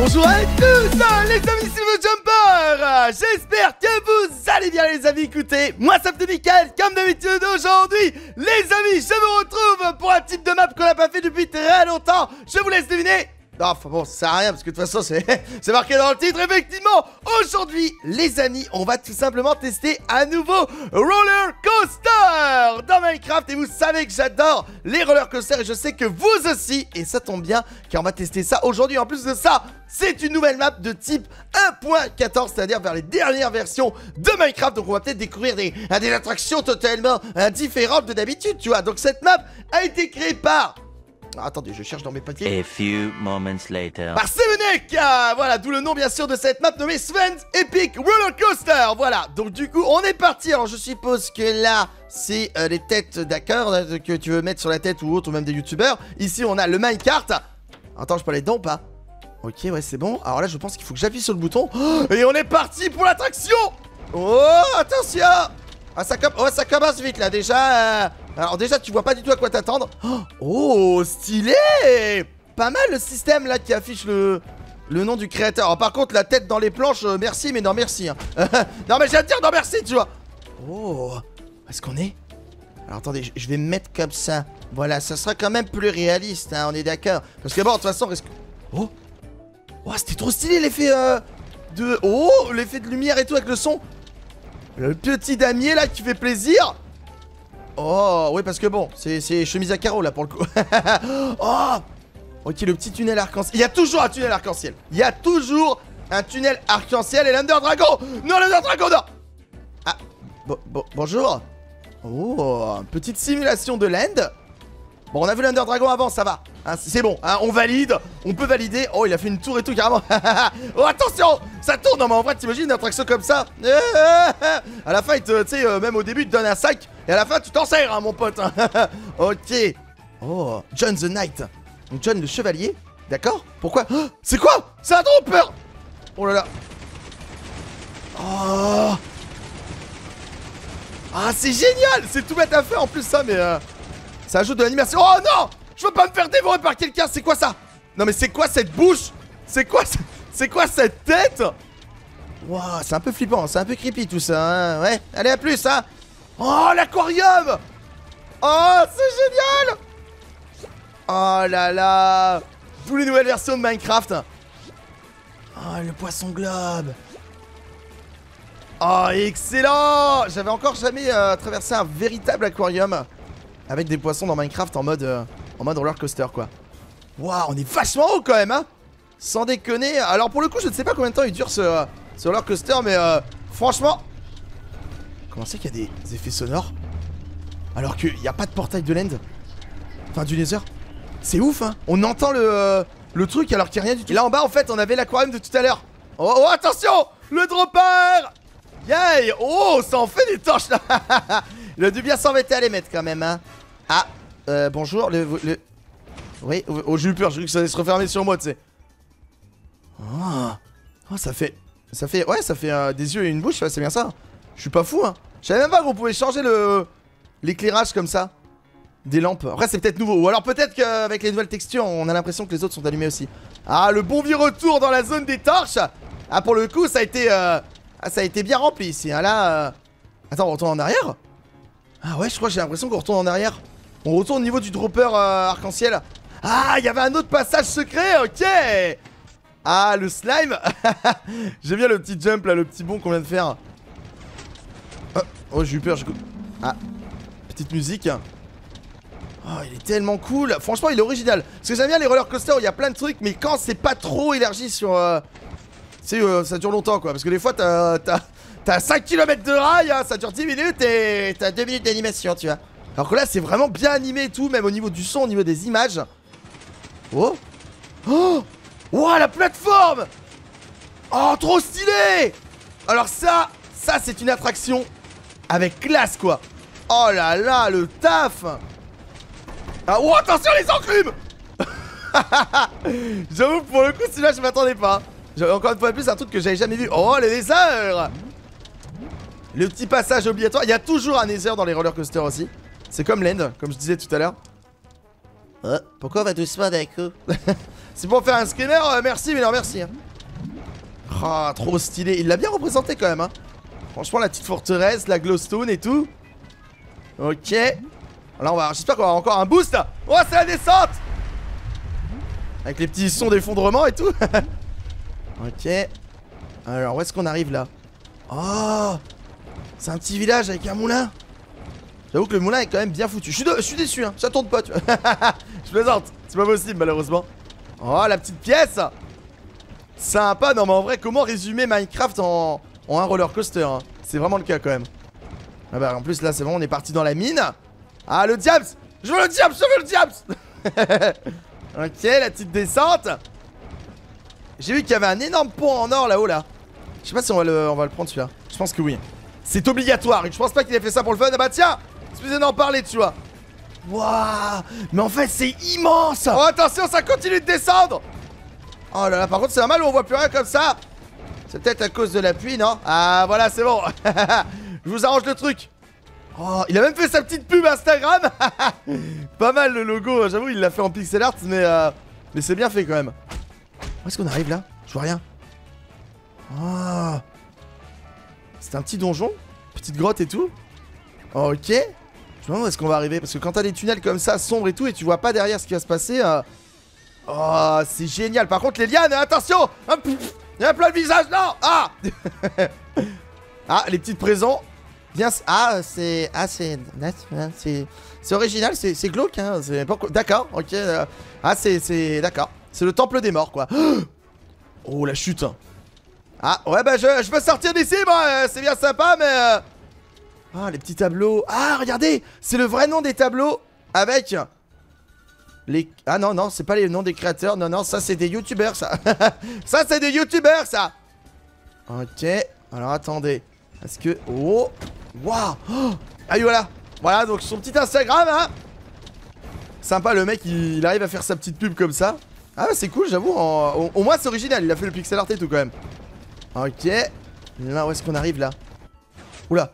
Bonjour à tous les amis, c'est vos jumpers. J'espère que vous allez bien les amis. Écoutez, moi ça fait Mickaël comme d'habitude. Aujourd'hui les amis, je vous retrouve pour un type de map qu'on n'a pas fait depuis très longtemps. Je vous laisse deviner. Non, enfin bon, ça sert à rien parce que de toute façon c'est marqué dans le titre. Effectivement, aujourd'hui les amis, on va tout simplement tester un nouveau roller coaster dans Minecraft. Et vous savez que j'adore les roller coasters et je sais que vous aussi. Et ça tombe bien car on va tester ça aujourd'hui. En plus de ça, c'est une nouvelle map de type 1.14, c'est-à-dire vers les dernières versions de Minecraft. Donc on va peut-être découvrir des attractions totalement différentes de d'habitude, tu vois. Donc cette map a été créée par... attendez, je cherche dans mes papiers. A few moments later. Par Sevenek, voilà, d'où le nom bien sûr de cette map nommée Sven's Epic Roller Coaster. Voilà, donc du coup on est parti. Alors je suppose que là c'est les têtes d'accord que tu veux mettre sur la tête ou autre, ou même des youtubeurs. Ici on a le minecart. Attends, je peux aller dedans ou pas? Ok, ouais, c'est bon. Alors là je pense qu'il faut que j'appuie sur le bouton. Et on est parti pour l'attraction. Oh, attention. Ah, ça commence vite là déjà. Alors déjà tu vois pas du tout à quoi t'attendre. Oh, stylé. Pas mal le système là qui affiche le nom du créateur. Alors, par contre la tête dans les planches, merci mais non merci hein. Non mais je viens de dire non merci, tu vois. Oh, est-ce qu'on est? Alors attendez, je vais me mettre comme ça. Voilà, ça sera quand même plus réaliste hein, on est d'accord. Parce que bon, de toute façon risque... Oh, oh, c'était trop stylé l'effet de... Oh, l'effet de lumière et tout avec le son. Le petit damier là qui fait plaisir. Oh, oui, parce que bon, c'est chemise à carreaux là pour le coup. Oh, ok, le petit tunnel arc-en-ciel. Il y a toujours un tunnel arc-en-ciel. Il y a toujours un tunnel arc-en-ciel. Et l'Under Dragon. Non, l'Under Dragon, non. Ah, bonjour. Oh, petite simulation de l'end. Bon, on a vu l'Under Dragon avant, ça va. Hein, c'est bon, hein, on valide. On peut valider. Oh, il a fait une tour et tout, carrément. Oh, attention, ça tourne. Non, mais en vrai, t'imagines une attraction comme ça. À la fin, tu sais, même au début, il te donne un sac. Et à la fin, tu t'en sers, hein, mon pote. Ok. Oh, John the Knight. Donc, John le chevalier. D'accord. Pourquoi? Oh, c'est quoi? C'est un dropper. Oh là là. Oh. Ah, c'est génial. C'est tout bête à faire en plus, ça, mais... ça ajoute de l'animation. Oh non! Je veux pas me faire dévorer par quelqu'un. C'est quoi ça? Non mais c'est quoi cette bouche? C'est quoi cette tête? Wow, c'est un peu flippant. C'est un peu creepy tout ça hein. Ouais, allez à plus hein. Oh l'aquarium. Oh c'est génial. Oh là là. Tous les nouvelles versions de Minecraft. Oh le poisson globe. Oh excellent. J'avais encore jamais traversé un véritable aquarium avec des poissons dans Minecraft en mode roller coaster quoi. Waouh, on est vachement haut quand même hein. Sans déconner. Alors pour le coup je ne sais pas combien de temps il dure ce roller coaster, mais franchement. Comment c'est qu'il y a des effets sonores alors qu'il n'y a pas de portail de l'end? Enfin du nether. C'est ouf hein. On entend le truc alors qu'il n'y a rien du tout. Et là en bas en fait on avait l'aquarium de tout à l'heure. Oh, oh attention. Le dropper. Yay. Oh ça en fait des torches là. Il a dû bien s'embêter à les mettre quand même hein. Ah, bonjour, oui, oh, j'ai eu peur, j'ai cru que ça allait se refermer sur moi, tu sais. Oh, ça fait, ouais, ça fait des yeux et une bouche, c'est bien ça. Je suis pas fou, hein. Je savais même pas qu'on pouvait changer l'éclairage comme ça. Des lampes. Après, c'est peut-être nouveau. Ou alors peut-être qu'avec les nouvelles textures, on a l'impression que les autres sont allumés aussi. Ah, le bon vieux retour dans la zone des torches. Ah, pour le coup, ça a été bien rempli ici, hein. Là, attends, on retourne en arrière? Ah ouais, je crois que j'ai l'impression qu'on retourne en arrière. On retourne au niveau du dropper arc-en-ciel. Ah, il y avait un autre passage secret, ok. Ah, le slime. J'aime bien le petit jump là, le petit bond qu'on vient de faire. Oh, j'ai eu peur, ah, petite musique. Oh, il est tellement cool. Franchement, il est original. Parce que j'aime bien les roller coasters où il y a plein de trucs, mais quand c'est pas trop élargi sur... ça dure longtemps quoi. Parce que des fois, t'as 5 km de rail, hein, ça dure 10 minutes et t'as 2 minutes d'animation, tu vois. Alors que là, c'est vraiment bien animé et tout, même au niveau du son, au niveau des images. Oh. Oh. Oh, la plateforme. Oh, trop stylé. Alors ça c'est une attraction avec classe, quoi. Oh là là, le taf. Ah, oh, attention les enclumes. J'avoue, pour le coup, celui-là, je m'attendais pas. Encore une fois de plus, un truc que j'avais jamais vu. Oh, les lézards. Le petit passage obligatoire. Il y a toujours un nether dans les roller coasters aussi. C'est comme l'end, comme je disais tout à l'heure. Pourquoi on va doucement d'un coup? C'est pour faire un screamer, merci mais non merci hein. Ah, trop stylé, il l'a bien représenté quand même hein. Franchement la petite forteresse, la glowstone et tout. Ok. Là on va, j'espère qu'on va avoir encore un boost. Oh c'est la descente. Avec les petits sons d'effondrement et tout. Ok. Alors où est-ce qu'on arrive là? Oh, c'est un petit village avec un moulin. J'avoue que le moulin est quand même bien foutu. Je suis déçu hein, ça tourne pas tu vois. Je plaisante, c'est pas possible malheureusement. Oh la petite pièce. Sympa, non mais en vrai comment résumer Minecraft en un roller coaster hein. C'est vraiment le cas quand même. Ah bah en plus là c'est bon, on est parti dans la mine. Ah le diams. Je veux le diams, je veux le diams. Ok la petite descente. J'ai vu qu'il y avait un énorme pont en or là-haut là. Je sais pas si on va le prendre celui-là. Je pense que oui. C'est obligatoire et je pense pas qu'il ait fait ça pour le fun. Ah bah tiens, excusez d'en parler tu vois. Waouh. Mais en fait c'est immense. Oh attention ça continue de descendre. Oh là là par contre c'est normal où on voit plus rien comme ça. C'est peut-être à cause de la pluie non? Ah voilà c'est bon. Je vous arrange le truc. Oh il a même fait sa petite pub Instagram. Pas mal le logo. J'avoue il l'a fait en pixel art mais c'est bien fait quand même. Où est-ce qu'on arrive là? Je vois rien. Oh. C'est un petit donjon. Petite grotte et tout. Ok. Je me demande où est-ce qu'on va arriver. Parce que quand t'as des tunnels comme ça, sombres et tout, et tu vois pas derrière ce qui va se passer. Oh, c'est génial. Par contre, les lianes, attention. Il y a plein de visage, non. Ah. Ah, les petites prisons. Bien. Ah, c'est. Ah, c'est. C'est original, c'est glauque, hein. D'accord, ok. Ah, c'est. D'accord. C'est le temple des morts, quoi. Oh, la chute. Ah, ouais, bah, je peux sortir d'ici, moi. C'est bien sympa, mais. Ah, les petits tableaux. Ah, regardez. C'est le vrai nom des tableaux. Avec. Les... Ah, non, non, c'est pas les noms des créateurs. Non, non, ça, c'est des youtubeurs, ça. Ça, c'est des youtubeurs, ça. Ok. Alors, attendez. Est-ce que. Oh. Waouh. Oh. Ah, oui, voilà. Voilà, donc son petit Instagram, hein. Sympa, le mec, il arrive à faire sa petite pub comme ça. Ah c'est cool j'avoue, au moins c'est original, il a fait le pixel art et tout quand même. Ok. Là où est-ce qu'on arrive là? Oula.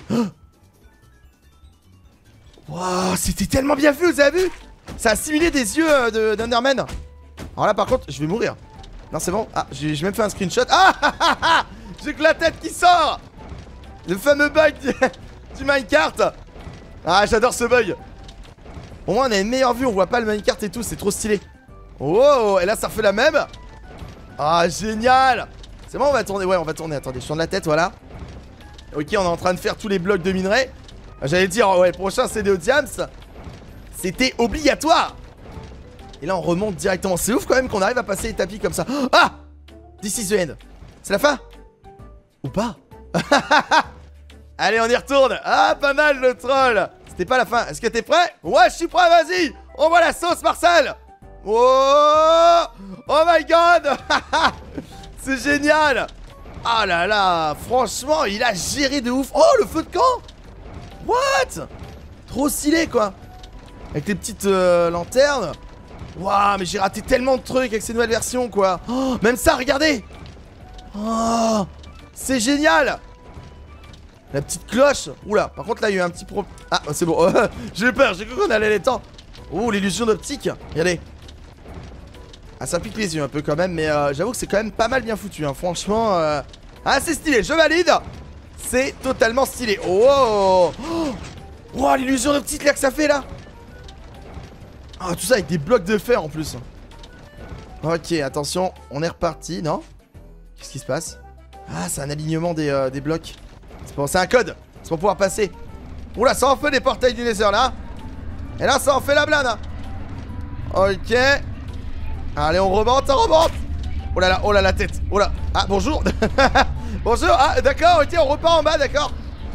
Waouh, c'était tellement bien fait, vous avez vu? Ça a simulé des yeux d'Underman. Alors là par contre, je vais mourir. Non c'est bon, ah j'ai même fait un screenshot. Ah ah ah. J'ai que la tête qui sort. Le fameux bug du minecart. Ah j'adore ce bug. Au moins on a une meilleure vue, on voit pas le minecart et tout, c'est trop stylé. Oh, et là ça refait la même. Ah, génial. C'est bon, on va tourner, ouais, on va tourner. Attendez, je tourne la tête, voilà. Ok, on est en train de faire tous les blocs de minerai. J'allais dire, ouais, prochain CD au diams. C'était obligatoire. Et là, on remonte directement. C'est ouf quand même qu'on arrive à passer les tapis comme ça. Ah, this is the end. C'est la fin? Ou pas? Allez, on y retourne. Ah, pas mal le troll. C'était pas la fin. Est-ce que t'es prêt? Ouais, je suis prêt, vas-y. On voit la sauce, Marcel. Oh, oh my god. C'est génial. Ah là là. Franchement il a géré de ouf. Oh le feu de camp. What. Trop stylé quoi. Avec les petites lanternes. Waouh mais j'ai raté tellement de trucs avec ces nouvelles versions quoi. Oh, même ça regardez. Oh, c'est génial. La petite cloche. Oula par contre là il y a eu un petit pro. Ah c'est bon. J'ai eu peur, j'ai cru qu'on allait les temps. Oh l'illusion d'optique. Regardez. Ah ça pique les yeux un peu quand même. Mais j'avoue que c'est quand même pas mal bien foutu hein. Franchement ah c'est stylé, je valide. C'est totalement stylé. Oh, oh, oh l'illusion d'optique là que ça fait là. Ah tout ça avec des blocs de fer en plus. Ok attention, on est reparti, non? Qu'est-ce qui se passe? Ah c'est un alignement des blocs. C'est un code, c'est pour pouvoir passer. Oula ça en fait des portails du Nether là. Et là ça en fait la blinde hein. Ok. Allez on remonte, ça remonte. Oh là la tête. Oh là. Ah bonjour. Bonjour. Ah d'accord, ok on repart en bas, d'accord.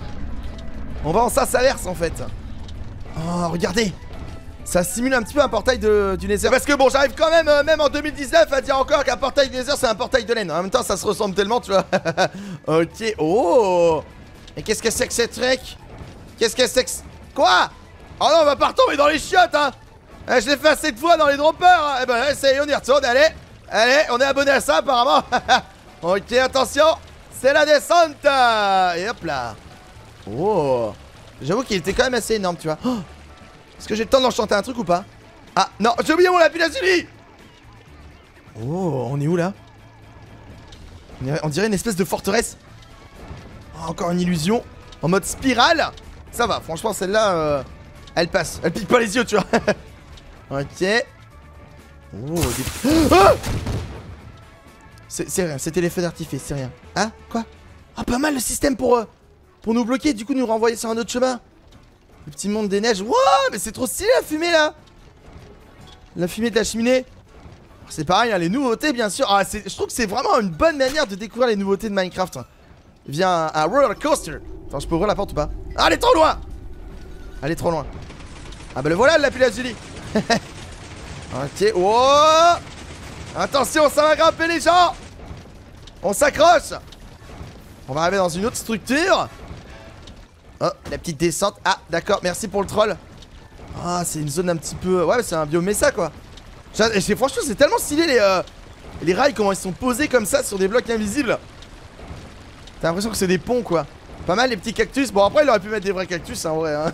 On va en sens inverse en fait. Oh regardez. Ça simule un petit peu un portail du Nether. Parce que bon j'arrive quand même, même en 2019 à dire encore qu'un portail du Nether c'est un portail de laine. En même temps ça se ressemble tellement tu vois. Ok. Oh. Et qu'est-ce que c'est que ce truc? Qu'est-ce que c'est que... Quoi? Oh non on va pas retomber dans les chiottes hein. Je l'ai fait assez de fois dans les droppers hein. Eh ben ça y est on y retourne, allez. Allez on est abonné à ça apparemment. Ok attention. C'est la descente. Et hop là. Oh. J'avoue qu'il était quand même assez énorme tu vois. Oh. Est-ce que j'ai le temps d'enchanter un truc ou pas? Ah, non, j'ai oublié mon lapis lazuli. Oh, on est où là? On dirait une espèce de forteresse. Oh, encore une illusion. En mode spirale. Ça va, franchement, celle-là, elle passe. Elle pique pas les yeux, tu vois. Ok. Oh, ah, c'est rien, c'était les feux d'artifice, c'est rien. Hein? Quoi? Ah, pas mal le système pour nous bloquer, du coup, nous renvoyer sur un autre chemin. Le petit monde des neiges. Wouah, mais c'est trop stylé la fumée là. La fumée de la cheminée. C'est pareil, hein, les nouveautés, bien sûr. Ah, je trouve que c'est vraiment une bonne manière de découvrir les nouveautés de Minecraft. Via un roller coaster. Attends, je peux ouvrir la porte ou pas? Ah, elle est trop loin. Elle est trop loin. Ah, bah le voilà, le lapis lazuli. Ok, oh. Attention, ça va grimper les gens. On s'accroche. On va arriver dans une autre structure. Oh, la petite descente. Ah, d'accord, merci pour le troll. Ah, c'est une zone un petit peu... Ouais, c'est un biome Mesa, quoi. Franchement, c'est tellement stylé, les rails, comment ils sont posés comme ça sur des blocs invisibles. T'as l'impression que c'est des ponts, quoi. Pas mal, les petits cactus. Bon, après, il aurait pu mettre des vrais cactus, en vrai, hein.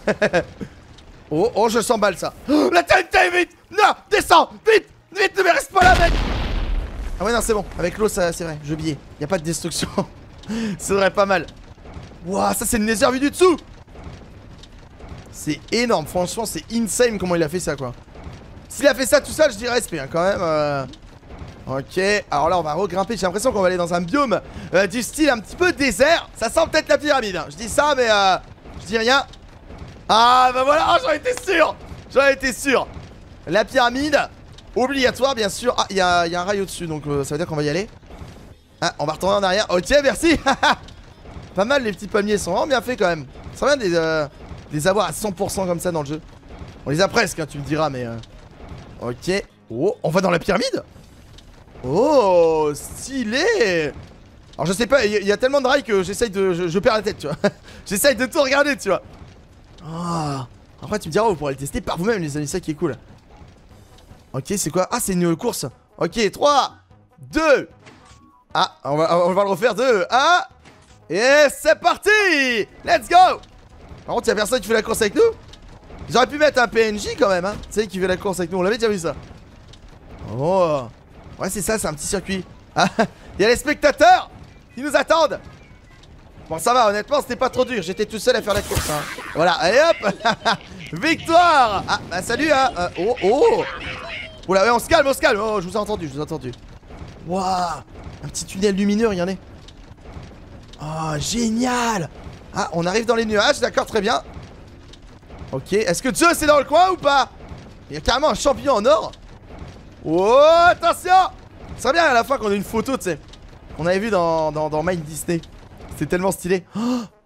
Oh, je s'emballe, ça. Oh, la TNT, vite. Non, descends, vite. Vite, ne me reste pas là, mec. Ah ouais, non, c'est bon. Avec l'eau, ça, c'est vrai, j'ai oublié. Y a pas de destruction. Ça devrait pas mal. Wouah, ça, c'est le nether vu du dessous. C'est énorme, franchement, c'est insane comment il a fait ça, quoi. S'il a fait ça tout seul, je dis respect, hein, quand même. Ok, alors là, on va regrimper. J'ai l'impression qu'on va aller dans un biome du style un petit peu désert. Ça sent peut-être la pyramide, hein. Je dis ça, mais je dis rien. Ah, bah voilà, j'en étais sûr. J'en étais sûr. La pyramide, obligatoire, bien sûr. Ah, il y a un rail au-dessus, donc ça veut dire qu'on va y aller. Ah, on va retourner en arrière. Ok, merci. Pas mal, les petits palmiers sont vraiment bien faits, quand même. Ça serait bien de les avoir à 100% comme ça dans le jeu. On les a presque, hein, tu me diras, mais... Ok. Oh, on va dans la pyramide. Oh, stylé. Alors, je sais pas, il y a tellement de rails que j'essaye de... Je perds la tête, tu vois. J'essaye de tout regarder, tu vois. Oh. Après, tu me diras, vous pourrez le tester par vous-même, les amis, ça qui est cool. Ok, c'est quoi? Ah, c'est une course. Ok, 3, 2. Ah, on va le refaire. 2, 1. Et c'est parti. Let's go. Par contre, y'a personne qui fait la course avec nous. J'aurais pu mettre un PNJ quand même, hein. Tu sais, qui fait la course avec nous. On l'avait déjà vu ça. Oh. Ouais, c'est ça, c'est un petit circuit. Ah, y'a les spectateurs qui nous attendent. Bon, ça va, honnêtement, c'était pas trop dur. J'étais tout seul à faire la course, hein. Voilà, allez hop. Victoire. Ah, bah salut, hein. Oh. Oula, ouais, on se calme, on se calme. Oh, je vous ai entendu, je vous ai entendu. Waouh. Un petit tunnel lumineux, regardez. Oh, génial. Ah, on arrive dans les nuages, d'accord, très bien. Ok, est-ce que Zeus c'est dans le coin ou pas? Il y a carrément un champignon en or. Oh, attention. Ça serait bien à la fin qu'on ait une photo, tu sais, qu'on avait vu dans Mind Disney. C'était tellement stylé. Oh.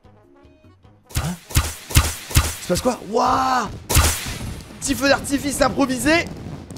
Hein? Il se passe quoi? Waouh. Petit feu d'artifice improvisé.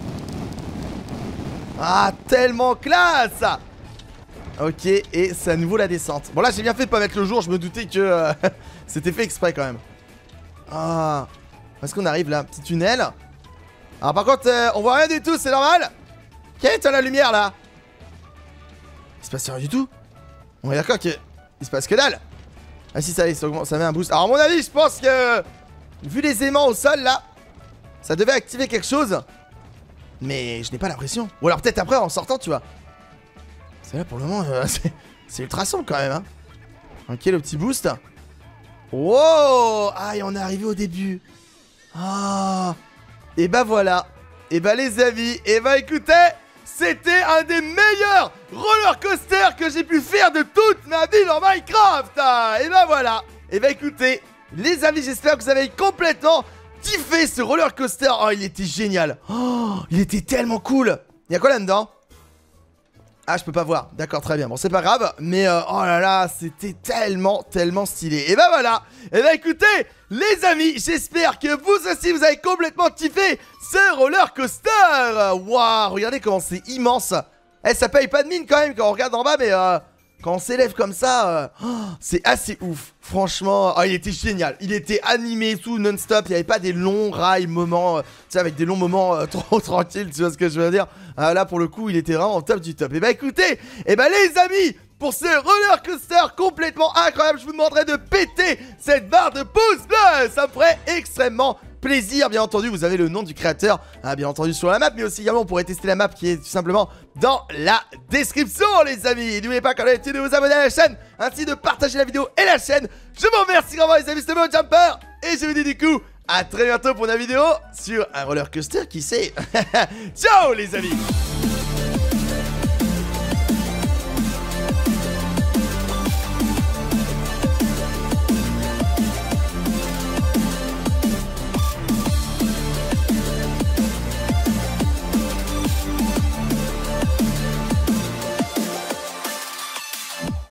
Ah, tellement classe. Ok, et c'est à nouveau la descente. Bon là j'ai bien fait de pas mettre le jour, je me doutais que c'était fait exprès quand même. Ah, est-ce qu'on arrive là? Petit tunnel. Alors par contre, on voit rien du tout, c'est normal. Quelle est la lumière là? Il se passe rien du tout. On est d'accord qu'il se passe que dalle. Ah si, ça y est, ça met un boost. Alors à mon avis, je pense que vu les aimants au sol là, ça devait activer quelque chose. Mais je n'ai pas l'impression. Ou alors peut-être après en sortant, tu vois. C'est là pour le moment, c'est ultra sombre quand même, hein. Ok, le petit boost. Wow. Ah, et on est arrivé au début. Ah. Et bah voilà. Et bah les amis, et bah écoutez, c'était un des meilleurs roller coasters que j'ai pu faire de toute ma vie dans Minecraft. Et bah voilà. Et bah écoutez, les amis, j'espère que vous avez complètement kiffé ce roller coaster. Oh, il était génial. Oh, il était tellement cool. Il y a quoi là-dedans? Ah, je peux pas voir. D'accord, très bien. Bon, c'est pas grave. Mais oh là là, c'était tellement stylé. Et bah voilà. Et bah écoutez, les amis, j'espère que vous aussi, vous avez complètement kiffé ce roller coaster. Waouh, regardez comment c'est immense. Eh, ça paye pas de mine quand même quand on regarde en bas, mais quand on s'élève comme ça, c'est assez ouf. Franchement, il était génial. Il était animé tout non-stop. Il n'y avait pas des longs rails moments, tu sais, avec des longs moments trop tranquilles, tu vois ce que je veux dire. Là, pour le coup, il était vraiment au top du top. Et bah écoutez, et bah les amis, pour ce roller coaster complètement incroyable, je vous demanderai de péter cette barre de pouces bleus. Ça me ferait extrêmement plaisir. Bien entendu, vous avez le nom du créateur, bien entendu, sur la map. Mais aussi, également, on pourrait tester la map qui est tout simplement dans la description, les amis. N'oubliez pas, comme d'habitude, de vous abonner à la chaîne, ainsi de partager la vidéo et la chaîne. Je vous remercie grandement, les amis, c'était mon Jumper. Et je vous dis du coup, à très bientôt pour une vidéo sur un roller coaster, qui sait. Ciao, les amis.